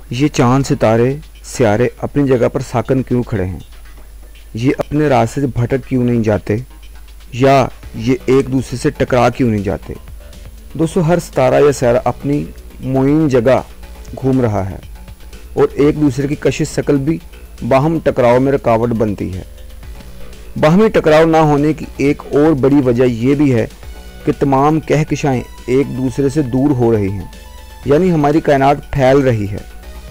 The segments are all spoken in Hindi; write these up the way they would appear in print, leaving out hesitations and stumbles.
ये चांद सितारे स्यारे अपनी जगह पर साकन क्यों खड़े हैं? ये अपने रास्ते से भटक क्यों नहीं जाते, या ये एक दूसरे से टकरा क्यों नहीं जाते? दोस्तों, हर सितारा या स्यारा अपनी मुइन जगह घूम रहा है और एक दूसरे की कशिश शकल भी बाहम टकराव में रुकावट बनती है। बाहमी टकराव ना होने की एक और बड़ी वजह यह भी है कि तमाम कहकशाएं एक दूसरे से दूर हो रही हैं, यानी हमारी कायनात फैल रही है।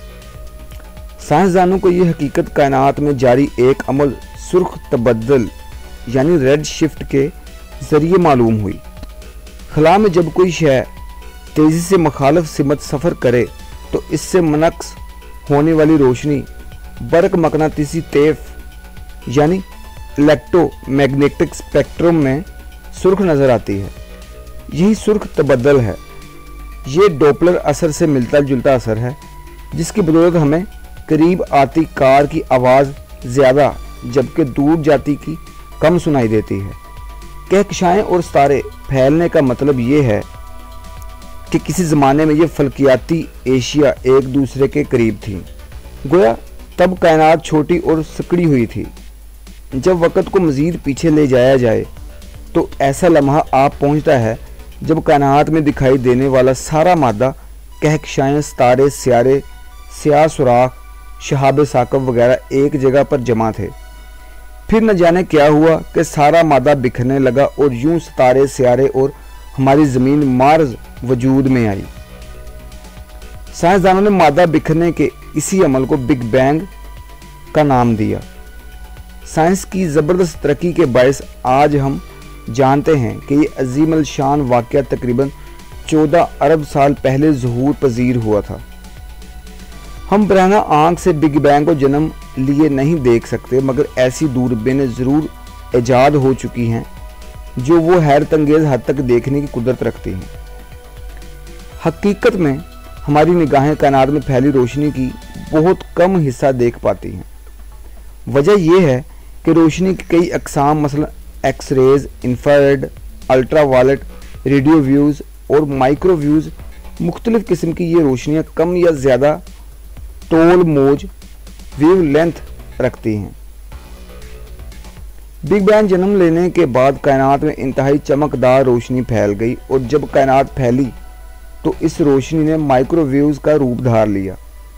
साइंसदानों को यह हकीकत कायनात में जारी एक अमल सुर्ख तबद्दल यानी रेड शिफ्ट के जरिए मालूम हुई। खला में जब कोई शय तेज़ी से मुखालिफ सिमत सफ़र करे तो इससे मनक्स होने वाली रोशनी बरक मकनातीसी तेफ यानी इलेक्ट्रोमैग्नेटिक स्पेक्ट्रम में सुर्ख नज़र आती है। यही सुर्ख तबद्दल है। ये डॉपलर असर से मिलता जुलता असर है, जिसकी बदौलत हमें करीब आती कार की आवाज़ ज़्यादा जबकि दूर जाती की कम सुनाई देती है। कहकशाएं और सितारे फैलने का मतलब ये है कि किसी ज़माने में ये फल्कियाती एशिया एक दूसरे के करीब थी। गोया तब कायनात छोटी और सिकड़ी हुई थी। जब वक़्त को मज़ीद पीछे ले जाया जाए तो ऐसा लम्हा आप पहुंचता है जब कायनात में दिखाई देने वाला सारा मादा, कहकशाएं, सितारे, स्यारे, स्याह सुराख, शहाब साकब वगैरह एक जगह पर जमा थे। फिर न जाने क्या हुआ कि सारा मादा बिखरने लगा और यूं सितारे, स्यारे और हमारी ज़मीन मार्ज वजूद में आई। साइंसदानों ने मादा बिखरने के इसी अमल को बिग बैंग का नाम दिया। साइंस की ज़बरदस्त तरक्की के बायस आज हम जानते हैं कि ये अजीम अल शान वाक़या तकरीबन 14 अरब साल पहले ज़हूर पजीर हुआ था। हम बराना आँख से बिग बैंग को जन्म लिए नहीं देख सकते, मगर ऐसी दूरबीनें ज़रूर ईजाद हो चुकी हैं जो वो हैरत अंगेज़ हद तक देखने की कुदरत रखती हैं। हकीकत में हमारी निगाहें कायनात में फैली रोशनी की बहुत कम हिस्सा देख पाती हैं। वजह यह है कि रोशनी की कई अक़साम मसलन X rays, infrared, ultraviolet, radio waves और माइक्रोव्यूज़, मुख्तलिफ़ किस्म की ये रोशनियाँ कम या ज़्यादा टोल मौज वेव लेंथ रखती हैं। बिग बैंग जन्म लेने के बाद कायनात में इंतहाई चमकदार रोशनी फैल गई और जब कायनात फैली तो इस रोशनी ने माइक्रोवेव्स का रूप धार लिया।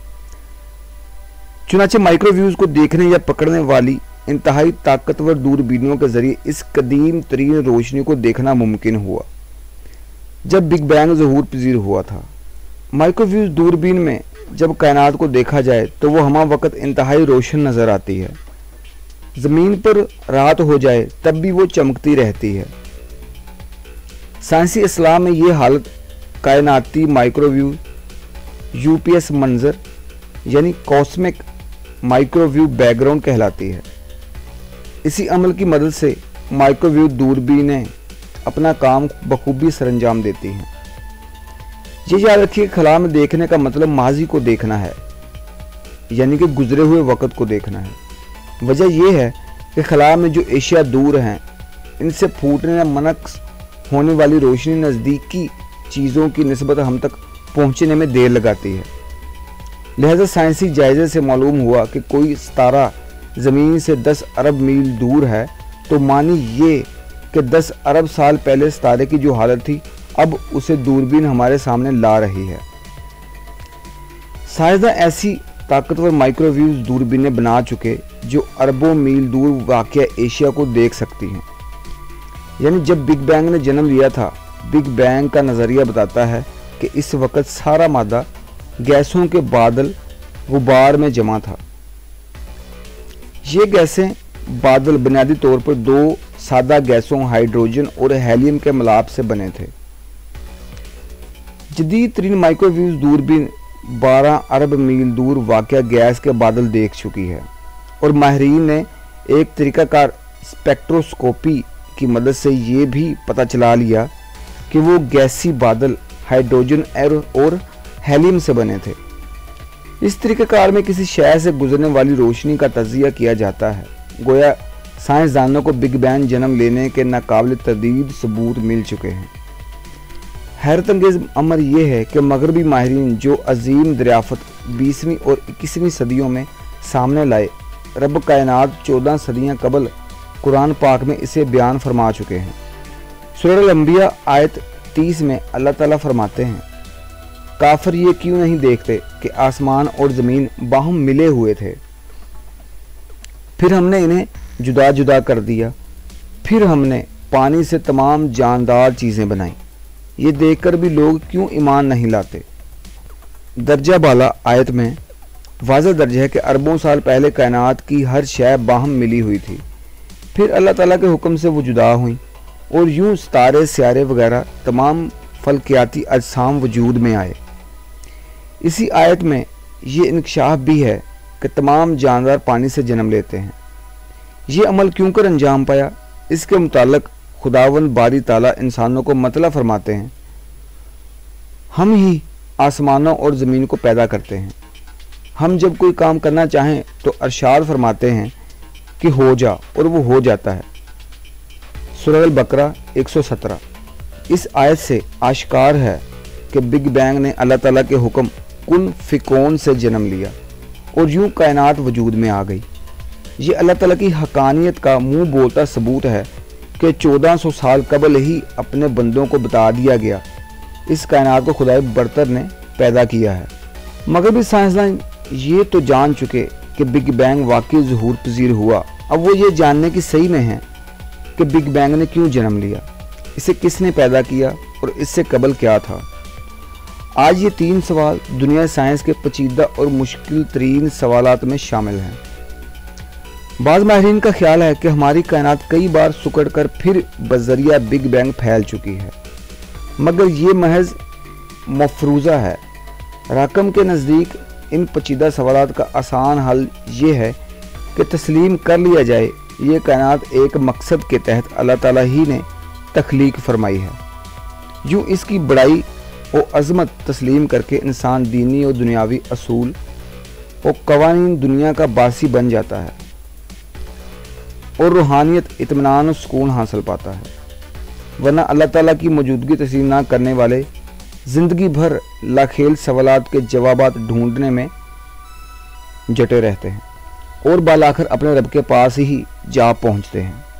चुनाचे माइक्रोवेव्स को देखने या पकड़ने वाली इंतहाई ताकतवर दूरबीनों के जरिए इस कदीम तरीन रोशनी को देखना मुमकिन हुआ जब बिग बैंग ज़हूर पजीर हुआ था। माइक्रोवेव्स दूरबीन में जब कायनात को देखा जाए तो वो हमा वक़्त इंतहाई रोशन नज़र आती है। ज़मीन पर रात हो जाए तब भी वो चमकती रहती है। साइंसी इस्लाम में ये हालत कायनाती माइक्रोवेव यूपीएस मंजर यानी कॉस्मिक माइक्रोवेव बैकग्राउंड कहलाती है। इसी अमल की मदद से माइक्रोवेव दूरबीनें अपना काम बखूबी सरअंजाम देती हैं। ये याद रखिए, खला में देखने का मतलब माजी को देखना है, यानी कि गुजरे हुए वक़्त को देखना है। वजह यह है कि खला में जो एशिया दूर हैं इनसे फूटने या मनक्स होने वाली रोशनी नज़दीकी चीज़ों की निस्बत हम तक पहुँचने में देर लगाती है। लिहाजा साइंसी जायजे से मालूम हुआ कि कोई सितारा ज़मीन से 10 अरब मील दूर है तो मानी ये कि 10 अरब साल पहले सितारे की जो हालत थी अब उसे दूरबीन हमारे सामने ला रही है। साइंसदान ऐसी ताकतवर माइक्रोवेव दूरबीनें बना चुके जो अरबों मील दूर वाक़या एशिया को देख सकती हैं। यानी जब बिग बैंग ने जन्म लिया था, बिग बैंग का नज़रिया बताता है कि इस वक्त सारा मादा गैसों के बादल गुबार में जमा था। ये गैसें बादल बुनियादी तौर पर दो सादा गैसों हाइड्रोजन और हेलियम के मिलाप से बने थे। जदीद तरीन माइक्रोवेव दूरबीन 12 अरब मील दूर वाक़या गैस के बादल देख चुकी है और माहिरीन ने एक तरीक़ाकार स्पेक्ट्रोस्कोपी की मदद से ये भी पता चला लिया कि वो गैसी बादल हाइड्रोजन और हेलियम से बने थे। इस तरीक़ाकार में किसी शय से गुजरने वाली रोशनी का तज़किया किया जाता है। गोया साइंसदानों को बिग बैंग जन्म लेने के नाकाबिल तरदीद सबूत मिल चुके हैं। हैरत अंगेज़ अमर यह है कि मगरबी माहिरीन जो अजीम दरियाफ़त 20वीं और 21वीं सदियों में सामने लाए, रब कायनात 14 सदियाँ कबल कुरान पाक में इसे बयान फरमा चुके हैं। सूरह अल-अंबिया आयत 30 में अल्लाह ताला फरमाते हैं, काफिर ये क्यों नहीं देखते कि आसमान और ज़मीन बाहम मिले हुए थे, फिर हमने इन्हें जुदा जुदा कर दिया, फिर हमने पानी से तमाम जानदार चीज़ें बनाई, ये देखकर भी लोग क्यों ईमान नहीं लाते। दर्जा बाला आयत में वाज़ह दर्ज है कि अरबों साल पहले कायनात की हर शय बाहम मिली हुई थी, फिर अल्लाह ताला के हुक्म से वो जुदा हुई और यूं सितारे स्यारे वगैरह तमाम फल्कियाती अजसाम वजूद में आए। इसी आयत में ये इंकशाफ भी है कि तमाम जानवर पानी से जन्म लेते हैं। ये अमल क्यों कर अंजाम पाया, इसके मुताल्लिक खुदावंद बारी ताला इंसानों को मतला फरमाते हैं, हम ही आसमानों और ज़मीन को पैदा करते हैं। हम जब कोई काम करना चाहें तो अरशाद फरमाते हैं कि हो जा, और वो हो जाता है। सूरह अल-बकरा 117। इस आयत से आश्कार है कि बिग बैंग ने अल्लाह ताला के हुक्म कुन फ़िकौन से जन्म लिया और यूं कायनात वजूद में आ गई। ये अल्लाह ताला की हकानियत का मुंह बोलता सबूत है कि 1400 साल कबल ही अपने बंदों को बता दिया गया इस कायनात को खुदाए बरतर ने पैदा किया है। मगर भी साइंसदान ये तो जान चुके कि बिग बैंग वाकई ज़हूर पजीर हुआ, अब वो ये जानने की सही में है कि बिग बैंग ने क्यों जन्म लिया, इसे किसने पैदा किया और इससे कबल क्या था। आज ये 3 सवाल दुनिया साइंस के पेचीदा और मुश्किल तरीन सवालात में शामिल हैं। बाज़ माहिरीन का ख्याल है कि हमारी कायनात कई बार सुकड़ कर फिर बज़रिया बिग बैंग फैल चुकी है, मगर ये महज मफरूज़ा है। रकम के नज़दीक इन पेचीदा सवालात का आसान हल ये है कि तस्लीम कर लिया जाए ये कायनात एक मकसद के तहत अल्लाह ताला ही ने तख्लीक फरमाई है। यूँ इसकी बड़ाई और अज़मत तस्लीम करके इंसान दीनी और दुनियावी असूल और कवानीन दुनिया का बासी बन जाता है और रूहानियत, इत्मीनान और सुकून हासिल पाता है। वरना अल्लाह ताला की मौजूदगी तस्लीम ना करने वाले ज़िंदगी भर लाखेल सवालात के जवाबात ढूंढने में जटे रहते हैं और बालाखिर अपने रब के पास ही जा पहुँचते हैं।